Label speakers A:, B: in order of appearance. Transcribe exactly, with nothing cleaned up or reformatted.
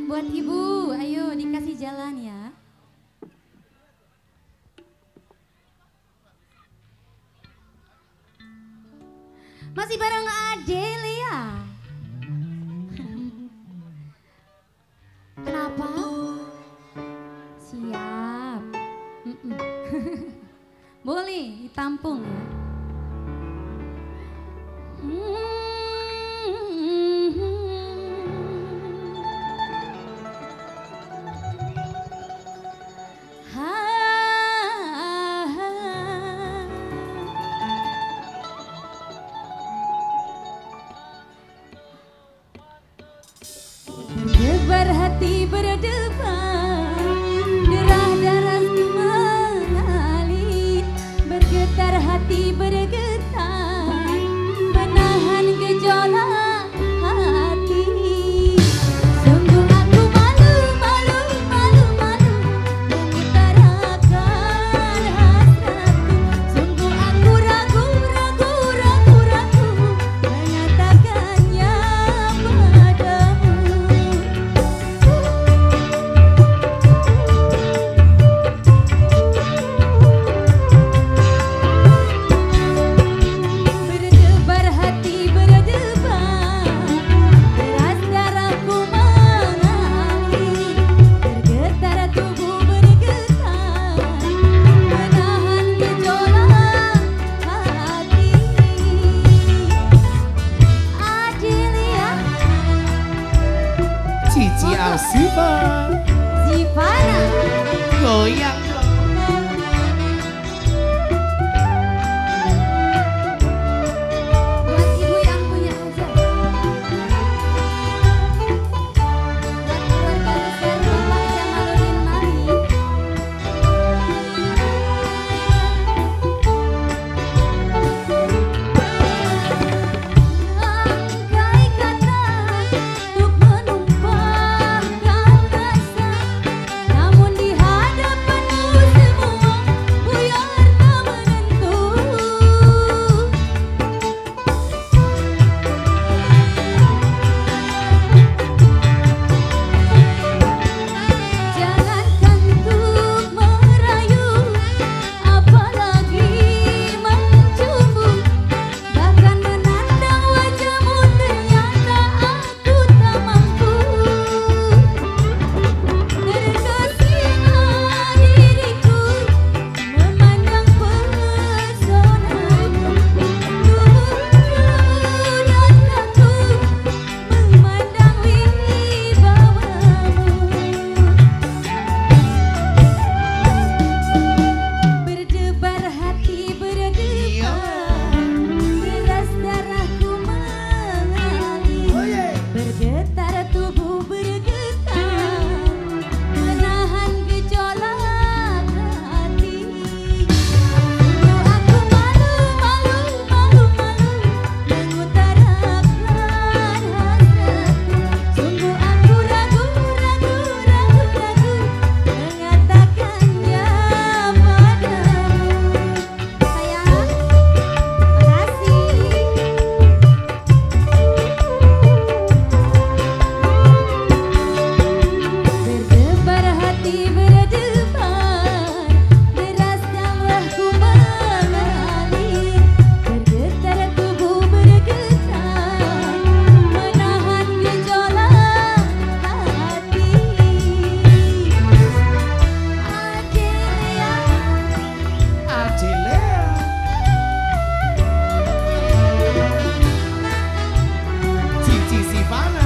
A: Buat ibu, ayo dikasih jalan ya. Masih bareng Adelia. Kenapa? Siap. Mm-mm. Boleh ditampung ya. Berdebar hati berdebar, derah darahku mengalir, bergetar hati bergetar, menahan gejolak hati. Sungguh aku malu, malu, malu, malu mengutarakan hasratku. Sungguh aku ragu, ragu, ragu, ragu mengatakannya padamu. Berdebar hati berdebar, deras darahku mengalir, bergetar tubuh bergetar, menahan gejolak hati. Adelia,
B: Cici Asifa
A: Zivana,
B: goyang.
A: buat ibu yang punya aja. Buat keluarga besar Bapak Jamaluddin Mali. Angkai kata untuk menumpahkan rasa, namun di hadapan semua buyar tak menentu. Jangankan untuk merayu, apalagi mencumbu, bahkan menandang wajahmu ternyata aku tak mampu. Terkesima diriku memandang pesonamu, tubuhmu dan aku memandang wibawamu. Berdebar hati berdebar, deras darahku mengalir, bergetar tubuh bergetar, menahan gejolak hati. Sungguh aku malu, malu, malu, malu mengutarakan hasratku. Sungguh aku ragu, ragu, ragu, ragu mengatakannya padamu. Sayang, makasih. Berdebar hati berdebar, deras darahku mengalir, bergetar tubuh bergetar, menahan gejolak hati. Adelia,
B: Adelia Cici Sivana